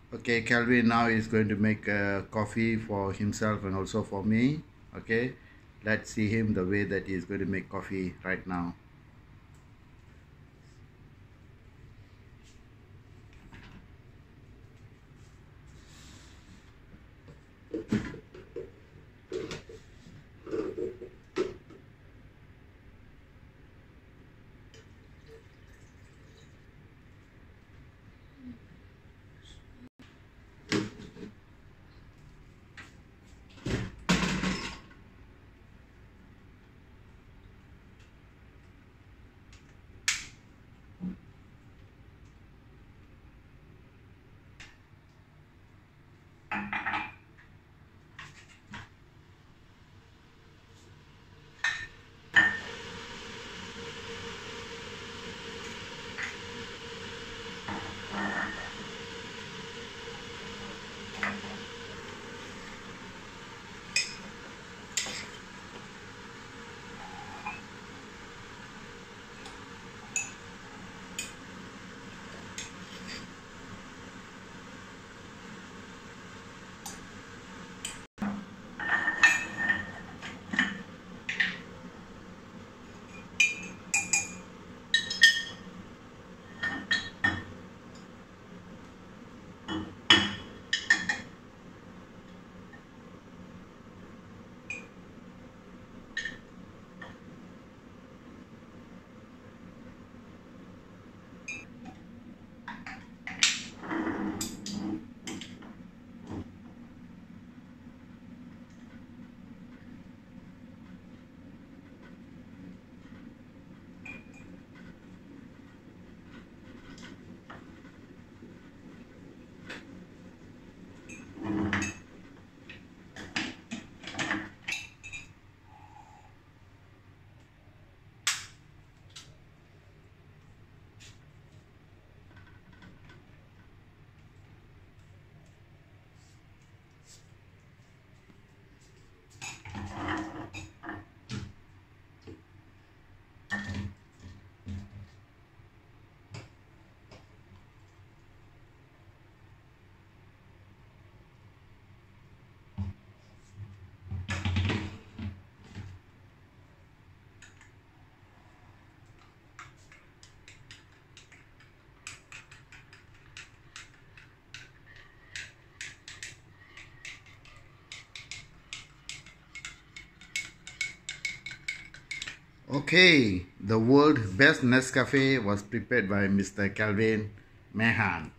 Okay, Calvin now is going to make coffee for himself and also for me. Okay, let's see him the way that he is going to make coffee right now. Okay, the world's best Nescafe was prepared by Mr. Calvin Mahan.